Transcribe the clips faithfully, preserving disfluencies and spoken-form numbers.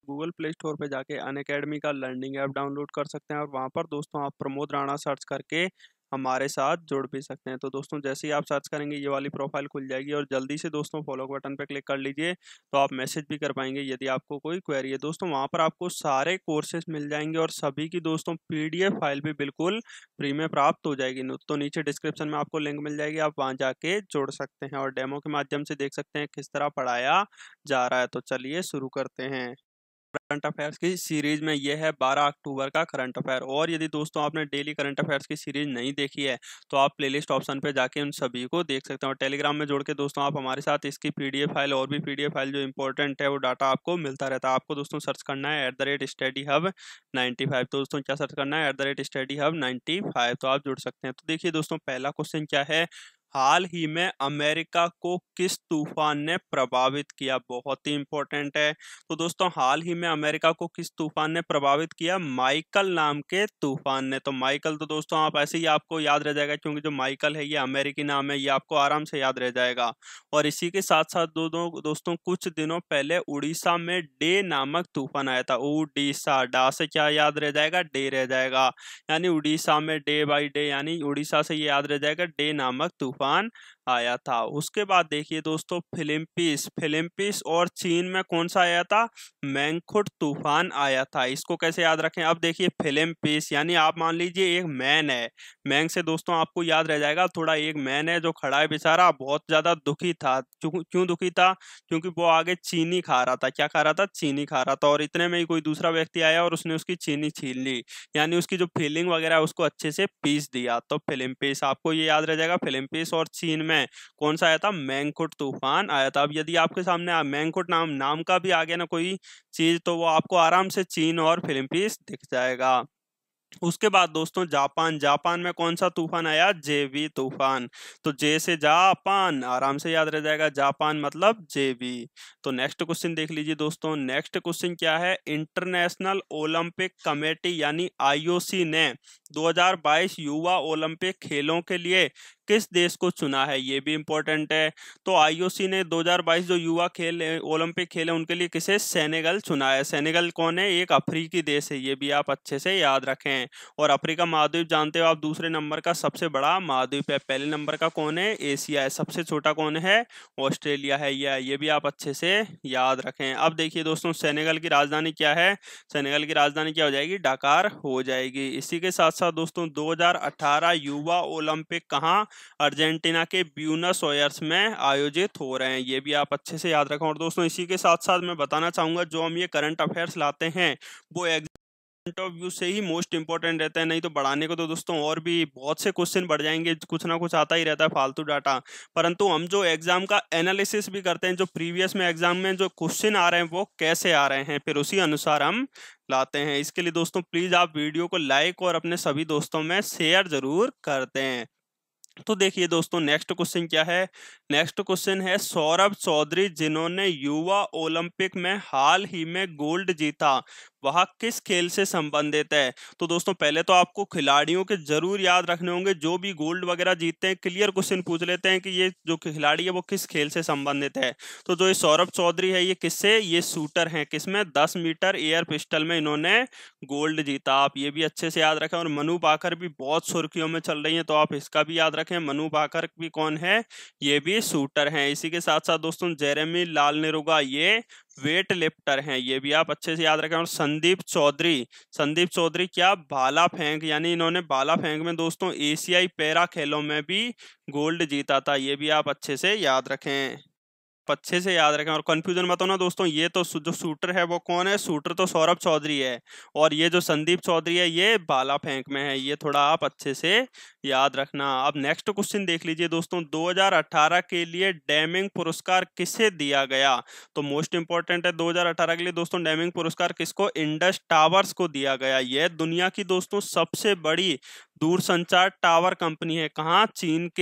Google play store पे जाके Unacademy का लर्निंग ऐप डाउनलोड कर सकते हैं और वहाँ पर दोस्तों आप प्रमोद राणा सर्च करके हमारे साथ जुड़ भी सकते हैं। तो दोस्तों जैसे ही आप सर्च करेंगे ये वाली प्रोफाइल खुल जाएगी और जल्दी से दोस्तों फॉलो बटन पे क्लिक कर लीजिए, तो आप मैसेज भी कर पाएंगे यदि आपको कोई क्वेरी है। दोस्तों वहाँ पर आपको सारे कोर्सेज मिल जाएंगे और सभी की दोस्तों पीडीएफ फाइल भी बिल्कुल फ्री में प्राप्त हो जाएगी। नो- तो नीचे डिस्क्रिप्शन में आपको लिंक मिल जाएगी, आप वहाँ जाके जुड़ सकते हैं और डेमो के माध्यम से देख सकते हैं किस तरह पढ़ाया जा रहा है। तो चलिए शुरू करते हैं। करंट अफेयर्स की सीरीज में ये है बारह अक्टूबर का करंट अफेयर। और यदि दोस्तों आपने डेली करंट अफेयर्स की सीरीज नहीं देखी है तो आप प्लेलिस्ट ऑप्शन पे जाके उन सभी को देख सकते हैं और टेलीग्राम में जोड़ के दोस्तों आप हमारे साथ इसकी पीडीएफ फाइल और भी पीडीएफ फाइल जो इंपॉर्टेंट है वो डाटा आपको मिलता रहता है। आपको दोस्तों सर्च करना है at the rate study hub ninety five. तो दोस्तों क्या सर्च करना है? At the rate study hub ninety five. तो आप जुड़ सकते हैं। तो देखिए दोस्तों पहला क्वेश्चन क्या है, हाल ही में अमेरिका को किस तूफान ने प्रभावित किया? बहुत ही इंपॉर्टेंट है। तो दोस्तों हाल ही में अमेरिका को किस तूफान ने प्रभावित किया? माइकल नाम के तूफान ने। तो माइकल तो दोस्तों आप ऐसे ही आपको याद रह जाएगा क्योंकि जो माइकल है ये अमेरिकी नाम है, ये आपको आराम से याद रह जाएगा। और इसी के साथ साथ दो, दो दोस्तों कुछ दिनों पहले उड़ीसा में डे नामक तूफान आया था। उड़ीसा, डा से क्या याद रह जाएगा? डे रह जाएगा। यानी उड़ीसा में डे बाई डे, यानी उड़ीसा से ये याद रह जाएगा डे नामक तूफान आया था। उसके बाद देखिए दोस्तों फिलिपींस, फिलिपींस और चीन में कौन सा आया था? मैंगखुट तूफान आया था। इसको कैसे याद रखें? अब देखिए फिलिपींस यानी आप मान लीजिए एक मैन है, मैंग से दोस्तों आपको याद रह जाएगा थोड़ा, एक मैन है जो खड़ा है बेचारा, बहुत ज्यादा दुखी था। क्यों क्यों दुखी था? क्योंकि वो आगे चीनी खा रहा था। क्या खा रहा था? चीनी खा रहा था। और इतने में ही कोई दूसरा व्यक्ति आया और उसने उसकी चीनी छीन ली, यानी उसकी जो फीलिंग वगैरह है उसको अच्छे से पीस दिया। तो फिलिपींस आपको ये याद रह जाएगा। फिलिपींस और चीन में कौन सा आया था? मैंगखुट तूफान आया था। अब यदि आपके सामने मैंगखुट नाम नाम का भी आ गया ना कोई चीज, तो वो आपको आराम से चीन और फिलिपींस दिख जाएगा। उसके बाद दोस्तों जापान, जापान में कौन सा तूफान आया? जेवी तूफान। तो जे से जापान आराम से याद रह जाएगा, जापान मतलब जेवी। तो नेक्स्ट क्वेश्चन देख लीजिए दोस्तों। नेक्स्ट क्वेश्चन क्या है, इंटरनेशनल ओलंपिक कमेटी यानी आईओसी ने दो हज़ार बाईस युवा ओलंपिक खेलों के लिए किस देश को चुना है? ये भी इंपॉर्टेंट है। तो आईओसी ने दो हज़ार बाईस जो युवा खेल ओलंपिक खेल है उनके लिए किसे? सेनेगल चुना है। सेनेगल कौन है? एक अफ्रीकी देश है, ये भी आप अच्छे से याद रखें। और अफ्रीका महाद्वीप जानते हो आप दूसरे नंबर का सबसे बड़ा महाद्वीप है। पहले नंबर का कौन है? एशिया है। सबसे छोटा कौन है? ऑस्ट्रेलिया है। यह ये भी आप अच्छे से याद रखें। अब देखिए दोस्तों सेनेगल की राजधानी क्या है? सेनेगल की राजधानी क्या हो जाएगी? डकार हो जाएगी। इसी के साथ साथ दोस्तों दो हज़ार अठारह युवा ओलंपिक कहाँ? अर्जेंटीना के ब्यूनस आयर्स में आयोजित हो रहे हैं। ये भी आप अच्छे से याद रखें। और दोस्तों इसी के साथ साथ मैं बताना चाहूंगा जो हम ये करंट अफेयर्स लाते हैं वो पॉइंट ऑफ व्यू से ही मोस्ट इंपॉर्टेंट रहता है। नहीं तो बढ़ाने को तो दोस्तों और भी बहुत से क्वेश्चन बढ़ जाएंगे, कुछ ना कुछ आता ही रहता है फालतू डाटा। परंतु हम जो एग्जाम का एनालिसिस भी करते हैं, जो प्रीवियस में एग्जाम में जो क्वेश्चन आ रहे हैं वो कैसे आ रहे हैं, फिर उसी अनुसार हम लाते हैं। इसके लिए दोस्तों प्लीज आप वीडियो को लाइक और अपने सभी दोस्तों में शेयर जरूर करते हैं। तो देखिए दोस्तों नेक्स्ट क्वेश्चन क्या है? नेक्स्ट क्वेश्चन है सौरभ चौधरी जिन्होंने युवा ओलंपिक में हाल ही में गोल्ड जीता, वह किस खेल से संबंधित है? तो दोस्तों पहले तो आपको खिलाड़ियों के जरूर याद रखने होंगे जो भी गोल्ड वगैरह जीतते हैं। क्लियर क्वेश्चन पूछ लेते हैं कि ये जो खिलाड़ी है वो किस खेल से संबंधित है। तो जो ये सौरभ चौधरी है ये किससे? ये शूटर हैं। किसमें? दस मीटर एयर पिस्टल में इन्होंने गोल्ड जीता। आप ये भी अच्छे से याद रखें। और मनु भाकर भी बहुत सुर्खियों में चल रही है, तो आप इसका भी याद रखें। मनु भाकर भी कौन है? ये भी शूटर हैं। इसी के साथ साथ दोस्तों जेरेमी लाल नेरुगा ये वेट लिफ्टर हैं, ये भी आप अच्छे से याद रखें। और संदीप चौधरी, संदीप चौधरी क्या? भाला फेंक, यानी इन्होंने भाला फेंक में दोस्तों एशियाई पैरा खेलों में भी गोल्ड जीता था। ये भी आप अच्छे से याद रखें, अच्छे से याद रखें। और कंफ्यूजन मत होना दोस्तों, ये तो जो शूटर है वो कौन है? शूटर तो सौरभ चौधरी है और ये जो संदीप चौधरी है ये भाला फेंक में है। ये थोड़ा आप अच्छे से याद रखना। अब नेक्स्ट क्वेश्चन देख लीजिए दोस्तों, दो हज़ार अठारह के लिए डेमिंग पुरस्कार किसे दिया गया? तो मोस्ट इंपॉर्टेंट है दो हज़ार अठारह के लिए दोस्तों डेमिंग पुरस्कार किसको? इंडस टावर्स को दिया गया। यह दुनिया की दोस्तों सबसे बड़ी दूरसंचार टावर कंपनी है। कहाँ? चीन के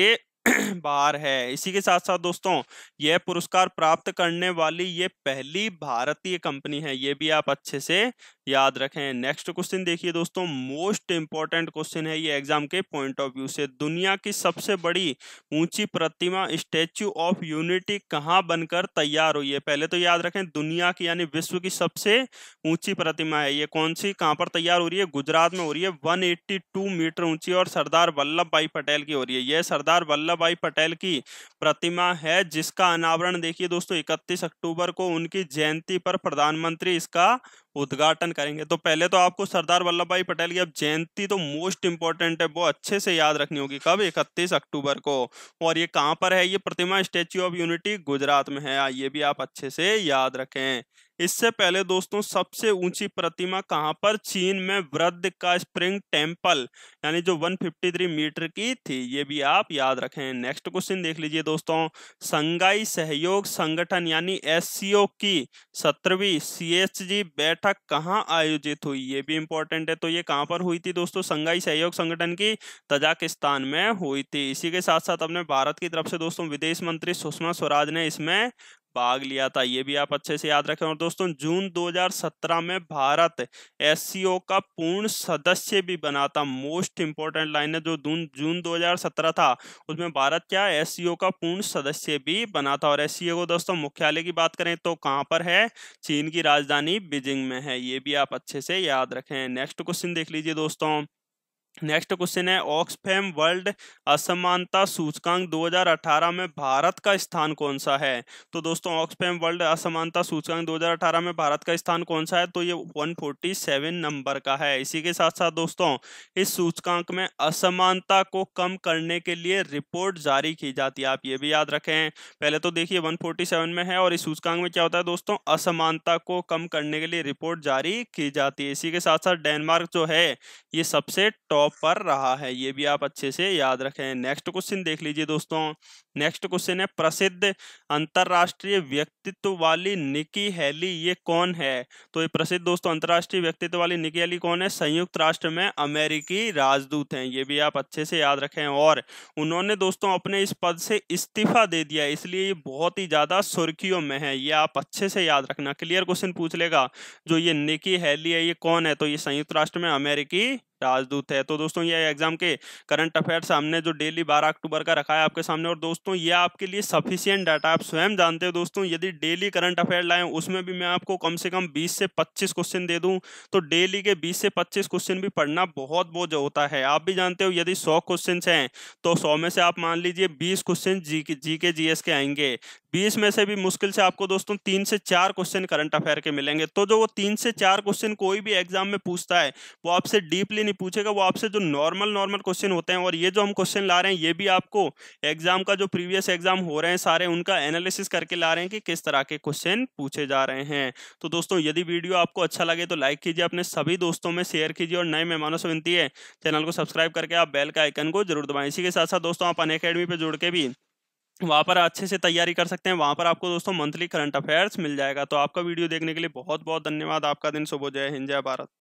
बाहर है। इसी के साथ साथ दोस्तों यह पुरस्कार प्राप्त करने वाली ये पहली भारतीय कंपनी है, ये भी आप अच्छे से याद रखें। नेक्स्ट क्वेश्चन देखिए दोस्तों, मोस्ट इंपॉर्टेंट क्वेश्चन है ये एग्जाम के पॉइंट ऑफ व्यू से। दुनिया की सबसे बड़ी ऊंची प्रतिमा स्टैच्यू ऑफ यूनिटी कहाँ बनकर तैयार हुई है? पहले तो याद रखें, दुनिया की यानी विश्व की सबसे ऊंची प्रतिमा है ये कौन सी, कहाँ पर तैयार हो रही है? गुजरात में हो रही है, एक सौ बयासी मीटर ऊंची और सरदार वल्लभ भाई पटेल की हो रही है। यह सरदार वल्लभ भाई पटेल की प्रतिमा है जिसका अनावरण देखिए दोस्तों इकतीस अक्टूबर को उनकी जयंती पर प्रधानमंत्री इसका उद्घाटन करेंगे। तो पहले तो आपको सरदार वल्लभ भाई पटेल की अब जयंती तो मोस्ट इंपॉर्टेंट है, वो अच्छे से याद रखनी होगी। कब? इकतीस अक्टूबर को। और ये कहां पर है ये प्रतिमा? स्टैच्यू ऑफ यूनिटी गुजरात में है, ये भी आप अच्छे से याद रखें। इससे पहले दोस्तों सबसे ऊंची प्रतिमा कहां पर? चीन में वृद्ध का स्प्रिंग टेम्पल यानी जो एक सौ तिरेपन मीटर की थी, ये भी आप याद रखें। नेक्स्ट क्वेश्चन देख लीजिए दोस्तों, संघाई सहयोग संगठन यानी एससीओ की सत्रहवीं सीएचजी बैठक कहां आयोजित हुई? ये भी इंपॉर्टेंट है। तो ये कहां पर हुई थी दोस्तों? संघाई सहयोग संगठन की तजाकिस्तान में हुई थी। इसी के साथ साथ अपने भारत की तरफ से दोस्तों विदेश मंत्री सुषमा स्वराज ने इसमें भाग लिया था, ये भी आप अच्छे से याद रखें। और दोस्तों जून दो हज़ार सत्रह में भारत एससीओ का पूर्ण सदस्य भी बना था। मोस्ट इंपोर्टेंट लाइन है, जो जून दो हज़ार सत्रह था उसमें भारत क्या एससीओ का पूर्ण सदस्य भी बना था। और एससीओ को दोस्तों मुख्यालय की बात करें तो कहां पर है? चीन की राजधानी बीजिंग में है, ये भी आप अच्छे से याद रखें। नेक्स्ट क्वेश्चन देख लीजिए दोस्तों, नेक्स्ट क्वेश्चन है ऑक्सफैम वर्ल्ड असमानता सूचकांक दो हज़ार अठारह में भारत का स्थान कौन सा है? तो दोस्तों ऑक्सफैम वर्ल्ड असमानता सूचकांक दो हज़ार अठारह में भारत का स्थान कौन सा है? तो ये एक सौ सैंतालीस नंबर का है। इसी के साथ साथ दोस्तों इस सूचकांक में असमानता को कम करने के लिए रिपोर्ट जारी की जाती है, आप ये भी याद रखें। पहले तो देखिए एक सौ सैंतालीस में है और इस सूचकांक में क्या होता है दोस्तों? असमानता को कम करने के लिए रिपोर्ट जारी की जाती है। इसी के साथ साथ डेनमार्क जो है ये सबसे टॉप पर रहा है, ये भी आप अच्छे से याद रखें। नेक्स्ट क्वेश्चन देख लीजिए दोस्तों, नेक्स्ट क्वेश्चन है प्रसिद्ध अंतरराष्ट्रीय व्यक्तित्व वाली निकी हेली ये कौन है? तो ये प्रसिद्ध दोस्तों अंतरराष्ट्रीय व्यक्तित्व वाली निकी हेली कौन है? संयुक्त राष्ट्र में अमेरिकी राजदूत हैं, ये भी आप अच्छे से याद रखें। और उन्होंने दोस्तों अपने इस पद से इस्तीफा दे दिया, इसलिए ये बहुत ही ज्यादा सुर्खियों में है, ये आप अच्छे से याद रखना। क्लियर क्वेश्चन पूछ लेगा, जो ये निकी हेली है ये कौन है? तो ये संयुक्त राष्ट्र में अमेरिकी राजदूत है। तो दोस्तों ये एग्जाम के करंट अफेयर सामने जो डेली बारह अक्टूबर का रखा है आपके सामने। और दोस्तों ये आपके लिए सफिशिएंट डाटा, आप स्वयं जानते हो दोस्तों, यदि डेली करंट अफेयर लाएं उसमें भी मैं आपको कम से कम बीस से पच्चीस क्वेश्चन दे दूं, तो डेली के बीस से पच्चीस क्वेश्चन भी पढ़ना बहुत बोझ होता है। आप भी जानते हो यदि सौ क्वेश्चन हैं तो सौ में से आप मान लीजिए बीस क्वेश्चन जी के जी के जीएस के आएंगे, बीस में से भी मुश्किल से आपको दोस्तों तीन से चार क्वेश्चन करंट अफेयर के मिलेंगे। तो जो वो तीन से चार क्वेश्चन कोई भी एग्जाम में पूछता है वो आपसे डीपली नहीं पूछेगा, वो आपसे जो नॉर्मल नॉर्मल क्वेश्चन होते हैं। और ये जो हम क्वेश्चन ला रहे हैं ये भी आपको एग्जाम का जो प्रीवियस एग्जाम हो रहे हैं सारे उनका एनालिसिस करके ला रहे हैं कि किस तरह के क्वेश्चन पूछे जा रहे हैं। तो दोस्तों यदि वीडियो आपको अच्छा लगे तो लाइक कीजिए, अपने सभी दोस्तों में शेयर कीजिए और नए मेहमानों से विनती है चैनल को सब्सक्राइब करके आप बेल का आइकन को जरूर दबाएं। इसी के साथ साथ दोस्तों आप अनअकैडमी पे जुड़ के भी वहां पर अच्छे से तैयारी कर सकते हैं, वहां पर आपको दोस्तों मंथली करंट अफेयर्स मिल जाएगा। तो आपका वीडियो देखने के लिए बहुत बहुत धन्यवाद। आपका दिन शुभ हो, जय हिंद, जय भारत।